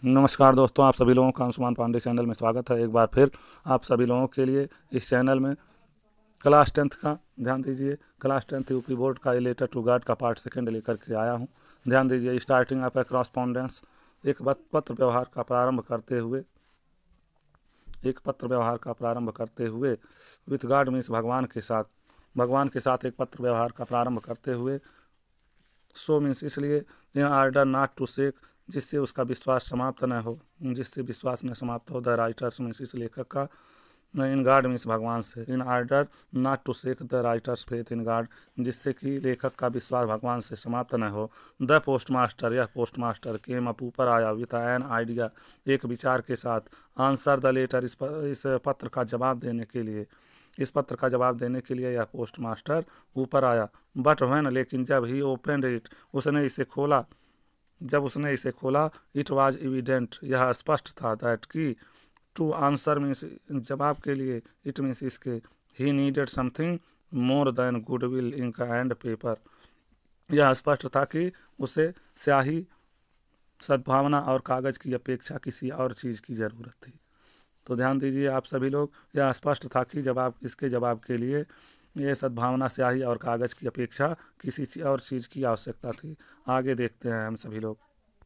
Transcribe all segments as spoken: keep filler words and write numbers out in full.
नमस्कार दोस्तों, आप सभी लोगों का अंशुमान पांडे चैनल में स्वागत है। एक बार फिर आप सभी लोगों के लिए इस चैनल में क्लास टेंथ का ध्यान दीजिए। क्लास टेंथ यूपी बोर्ड का लेटर टू गार्ड का पार्ट सेकंड लेकर के आया हूं। ध्यान दीजिए। स्टार्टिंग ऑफ ए करस्पॉन्डेंस, एक पत्र व्यवहार का प्रारंभ करते हुए एक पत्र व्यवहार का प्रारंभ करते हुए विथ गॉड मीन्स भगवान के साथ भगवान के साथ एक पत्र व्यवहार का प्रारंभ करते हुए सो मीन्स इसलिए in order not to shake, जिससे उसका विश्वास समाप्त न हो जिससे विश्वास न समाप्त हो द राइटर्स मीन्स इस लेखक का, इन गॉड मीन्स भगवान से, in order not to shake the writer's faith in God, जिससे कि लेखक का विश्वास भगवान से समाप्त न हो। द पोस्ट मास्टर, यह पोस्ट मास्टर केम अप ऊपर आया विथ एन आइडिया, एक विचार के साथ, आंसर द लेटर, इस, इस पत्र का जवाब देने के लिए इस पत्र का जवाब देने के लिए यह पोस्ट मास्टर ऊपर आया। बट व्हेन, लेकिन जब ही ओपनड इट, उसने इसे खोला जब उसने इसे खोला इट वाज एविडेंट, यह स्पष्ट था, दैट की टू आंसर मीन्स जवाब के लिए, इट मीन्स इसके, he needed something more than goodwill ink and paper, यह स्पष्ट था कि उसे स्याही, सद्भावना और कागज की अपेक्षा किसी और चीज़ की ज़रूरत थी। तो ध्यान दीजिए आप सभी लोग, यह स्पष्ट था कि जवाब इसके जवाब के लिए ये सद्भावना, स्याही और कागज की अपेक्षा किसी और चीज़ की आवश्यकता थी। आगे देखते हैं हम सभी लोग।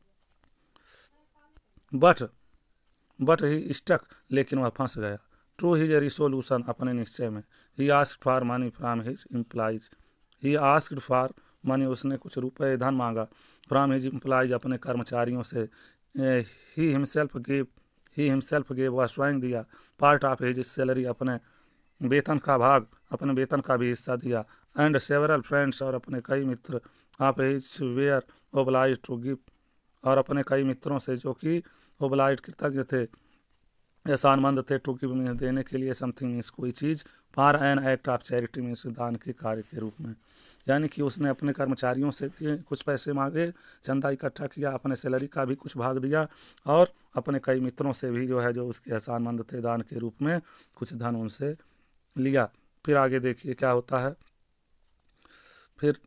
बट बट ही स्टक, लेकिन वह फंस गया। ट्रू हिज रिसोल्यूशन, अपने निश्चय में। He asked for money from his employees he asked for money, उसने कुछ रुपए धन मांगा, फ्रॉम हिज इम्प्लाइज, अपने कर्मचारियों से। He himself gave he himself gave, वह स्वयं दिया। पार्ट ऑफ हिज सैलरी, अपने वेतन का भाग, अपने वेतन का भी हिस्सा दिया। एंड सेवरल फ्रेंड्स, और अपने कई मित्र, of his were oblige to give, और अपने कई मित्रों से जो कि ओब्लाइज कृतज्ञ थे, एहसानमंद थे, टू गिव मीन्स देने के लिए, समथिंग मीन्स कोई चीज़, for an act of charity means दान के कार्य के रूप में। यानी कि उसने अपने कर्मचारियों से भी कुछ पैसे मांगे, चंदा इकट्ठा किया, अपने सैलरी का भी कुछ भाग दिया, और अपने कई मित्रों से भी जो है जो उसके एहसानमंद थे, दान के रूप में कुछ धन उनसे लिया। फिर आगे देखिए क्या होता है। फिर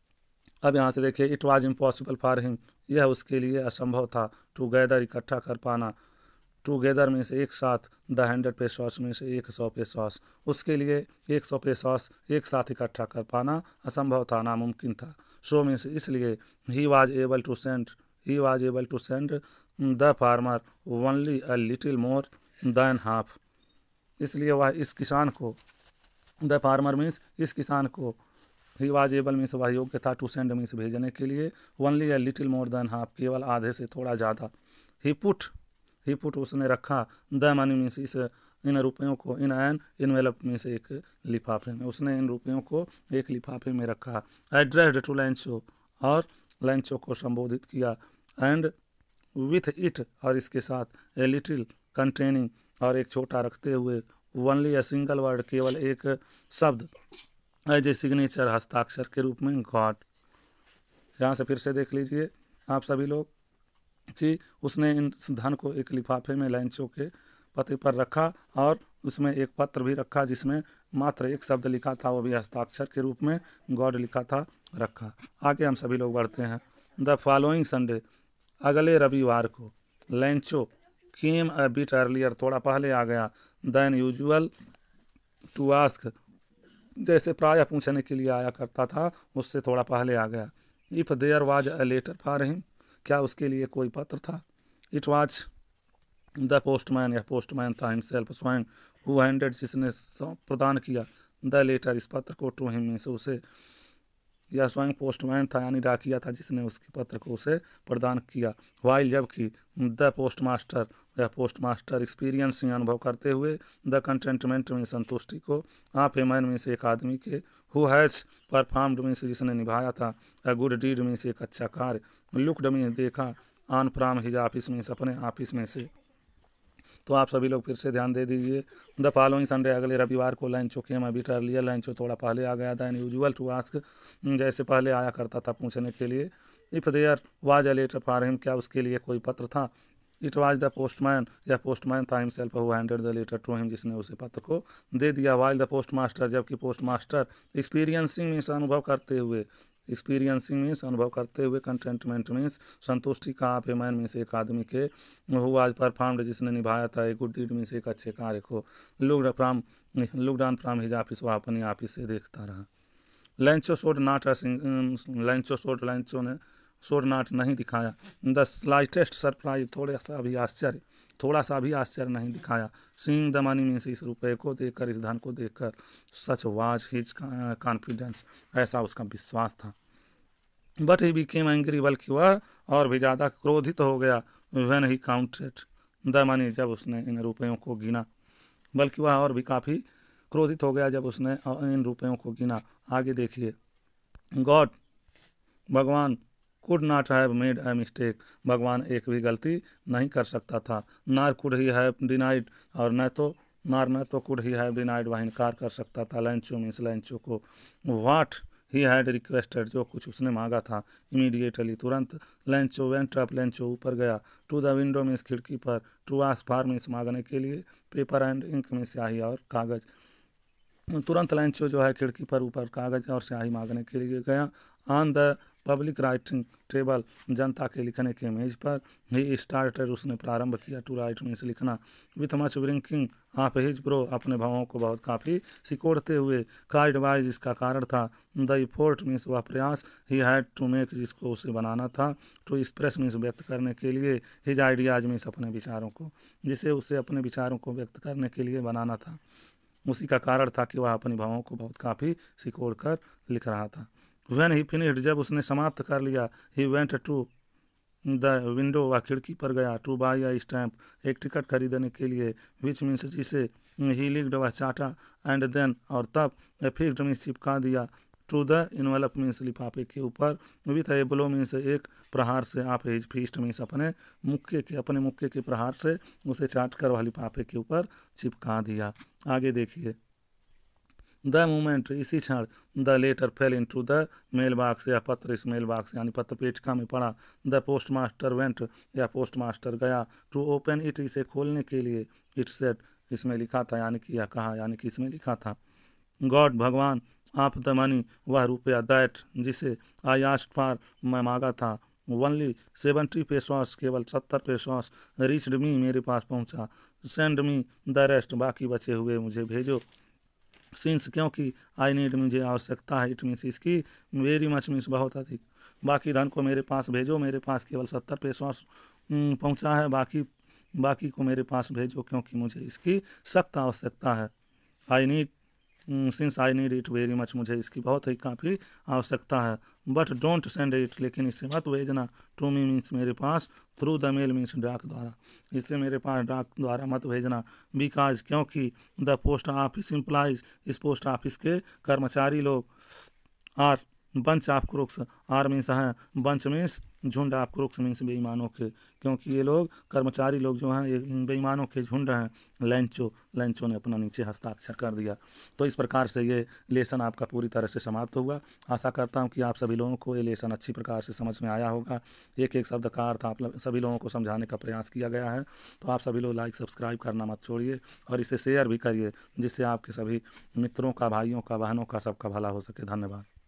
अब यहाँ से देखिए, it was impossible for him, यह उसके लिए असंभव था, टू गैदर, इकट्ठा कर पाना, टूगेदर में से एक साथ, द हंड्रेड पेसॉस में से एक सौ पेसॉस, उसके लिए एक सौ पेसॉस एक साथ इकट्ठा कर पाना असंभव था, नामुमकिन था। सो में से इसलिए, he was able to send he was able to send the farmer only a little more than half, इसलिए वह इस किसान को, द फार्मर मीन्स इस किसान को, ही वाज एबल मीन्स वह योग्य था, टू सेंड मीन्स भेजने के लिए, only a little more than half, केवल आधे से थोड़ा ज़्यादा। ही पुट ही पुट उसने रखा, द मनी मीन्स इस इन रुपयों को, इन एन इनवेलप में से एक लिफाफे में, उसने इन रुपयों को एक लिफाफे में रखा। एड्रेस्ड टू लैंचो, और लैंचो को संबोधित किया। एंड विथ इट, और इसके साथ, ए लिटिल कंटेनिंग, और एक छोटा रखते हुए, ओनली ए सिंगल वर्ड, केवल एक शब्द, एज ए सिग्नेचर, हस्ताक्षर के रूप में, गॉड। यहाँ से फिर से देख लीजिए आप सभी लोग कि उसने इन धन को एक लिफाफे में लैंचो के पते पर रखा, और उसमें एक पत्र भी रखा जिसमें मात्र एक शब्द लिखा था, वो भी हस्ताक्षर के रूप में गॉड लिखा था, रखा। आगे हम सभी लोग बढ़ते हैं। द फॉलोइंग संडे, अगले रविवार को, लैंचो केम अ बिट अर्लियर, थोड़ा पहले आ गया, देन यूजुअल टू आस्क, जैसे प्रायः पूछने के लिए आया करता था, उससे थोड़ा पहले आ गया। If there was a letter for him, क्या उसके लिए कोई पत्र था। इट वाज द पोस्टमैन, यह पोस्टमैन था, हिमसेल्फ स्वयं, हु हैंडेड, जिसने प्रदान किया, द लेटर, इस पत्र को, टू हिम से उसे, यह स्वयं पोस्टमैन था यानी डाकिया था जिसने उसके पत्र को उसे प्रदान किया। वाइल, जबकि, द पोस्ट मास्टर, यह पोस्ट मास्टर, एक्सपीरियंस अनुभव करते हुए, द कंटेंटमेंट में संतुष्टि को, आप ए मैन में से एक आदमी के, हु हैज़ परफॉर्म्ड में से जिसने निभाया था, अ गुड डीड में से एक अच्छा कार्य, लुकड में देखा, ऑन फ्राम हिज ऑफिस में, अपने ऑफिस में से। तो आप सभी लोग फिर से ध्यान दे दीजिए। द फॉलोइंग संडे, अगले रविवार को, लंचो केम अ बिट अर्लियर, लंचो थोड़ा पहले आ गया था, एन यूजुअल टू आस्क, जैसे पहले आया करता था पूछने के लिए। If there was a letter for him, क्या उसके लिए कोई पत्र था। इट वाज द पोस्टमैन, यह पोस्टमैन था, himself, who handed the letter to him, जिसने उसे पत्र को दे दिया। वाइल द पोस्ट मास्टर, जबकि पोस्ट मास्टर, एक्सपीरियंसिंग में अनुभव करते हुए, एक्सपीरियंसिंग मीन्स अनुभव करते हुए, कंटेंटमेंट मीन्स संतुष्टि का, आप ए मैन मीन्स एक आदमी के, हु आज परफॉर्म्ड जिसने निभाया था, एक गुड डीड मीन्स एक अच्छे कार्य को, looked from look down from his office, वह अपनी ऑफिस से देखता रहा। Lencho showed not Lencho showed Lencho ने शोड नॉट नहीं दिखाया, द स्लाइटेस्ट सरप्राइज थोड़ा सा भी आश्चर्य थोड़ा सा भी आश्चर्य नहीं दिखाया, सीइंग द मनी मीन्स इस रुपये को देखकर, इस धन को देखकर, सच वाज हिज कॉन्फिडेंस ऐसा उसका विश्वास था। बट ही बिकेम एंग्री बल्कि वह और भी ज़्यादा क्रोधित हो गया, when he counted the money जब उसने इन रुपयों को गिना, बल्कि वह और भी काफ़ी क्रोधित हो गया जब उसने इन रुपयों को गिना। आगे देखिए, गॉड भगवान could not have made a mistake, भगवान एक भी गलती नहीं कर सकता था, नार कुड ही हैव डिनाइड और न तो नार न तो कुड ही हैव डिनाइड वह इनकार कर सकता था, लैंचो मीन्स लैंचो को, वाट ही हैड रिक्वेस्टेड जो कुछ उसने मांगा था, इमीडिएटली तुरंत, लैंचो वेंट अप लैंचो ऊपर गया, टू द विंडो मीन्स खिड़की पर, टू आस्क फॉर मीन्स मांगने के लिए, पेपर एंड इंक मीन्स स्याही और कागज़, तुरंत लैंचो जो है खिड़की पर ऊपर कागज़ और स्याही मांगने के लिए गया। On the public writing table जनता के लिखने के मेज पर, ही स्टार्टेड उसने प्रारंभ किया, टू राइट मीन्स लिखना, with much blinking of his brow अपने भावों को बहुत काफ़ी सिकोड़ते हुए, काइड वाइज इसका कारण था, द इफोर्ट मीन्स वह प्रयास, ही हैड टू मेक जिसको उसे बनाना था, टू एक्सप्रेस मीन्स व्यक्त करने के लिए, हिज आइडियाज मीन्स अपने विचारों को, जिसे उसे अपने विचारों को व्यक्त करने के लिए बनाना था, उसी का कारण था कि वह अपनी भावों को बहुत काफ़ी सिकोड़ कर लिख रहा था। व्हेन ही फिनिश्ड जब उसने समाप्त कर लिया, he went to the window वह खिड़की पर गया, टू बाई अ स्टैम्प एक टिकट खरीदने के लिए, विच मीन्स जिसे, ही लिख्ड वह चाटा, एंड देन और तब, एफिक्ड मीन्स चिपका दिया, टू द इनवेलप मीन्स लिफाफे के ऊपर, विथ ए ब्लो मीन्स एक प्रहार से, आप हिज फीस्ट मीन्स अपने मुक्के के अपने मुक्के के प्रहार से उसे चाट कर वह लिफाफे के ऊपर चिपका दिया। आगे देखिए, द मोमेंट इसी क्षण, the letter fell into the mail box या पत्र इस मेल बॉक्स यानी पत्र पेटिका में पड़ा, द पोस्ट मास्टर वेंट या पोस्ट मास्टर गया, टू ओपन इट इसे खोलने के लिए, इट सेट इसमें लिखा था यानी कि यह कहा यानी कि इसमें लिखा था, गॉड भगवान ऑफ द मनी वह रुपया, दैट जिसे, आई आस्क्ड फॉर मैं मांगा था, ओनली सेवेंटी पेसोस केवल सत्तर पेसोस, रीच्ड मी मेरे पास पहुंचा, सेंड मी द रेस्ट बाकी बचे हुए मुझे भेजो, सिंस क्योंकि, आई नीड मुझे आवश्यकता है, इट मीन्स इसकी, वेरी मच मीन्स बहुत अधिक, बाकी धन को मेरे पास भेजो, मेरे पास केवल सत्तर पेसोस पहुंचा है, बाकी बाकी को मेरे पास भेजो क्योंकि मुझे इसकी सख्त आवश्यकता है। I need since I need it very much मुझे इसकी बहुत ही काफ़ी आवश्यकता है, बट डोंट सेंड इट लेकिन इसे मत भेजना, टू मी मीन्स मेरे पास, थ्रू द मेल मीन्स डाक द्वारा, इसे मेरे पास डाक द्वारा मत भेजना, बिकॉज क्योंकि, द पोस्ट ऑफिस इम्प्लाइज इस पोस्ट ऑफिस के कर्मचारी लोग, are bunch of crooks, are means हैं बंच मीन्स झुंड ऑफ क्रूक्स मीन्स बेईमानों के, क्योंकि ये लोग कर्मचारी लोग जो हैं ये बेईमानों के झुंड हैं, लैंचो लैंचो ने अपना नीचे हस्ताक्षर कर दिया। तो इस प्रकार से ये लेसन आपका पूरी तरह से समाप्त हुआ। आशा करता हूँ कि आप सभी लोगों को ये लेसन अच्छी प्रकार से समझ में आया होगा। एक एक शब्द का अर्थ आप सभी लोगों को समझाने का प्रयास किया गया है। तो आप सभी लोग लाइक सब्सक्राइब करना मत छोड़िए और इसे शेयर भी करिए, जिससे आपके सभी मित्रों का, भाइयों का, बहनों का, सबका भला हो सके। धन्यवाद।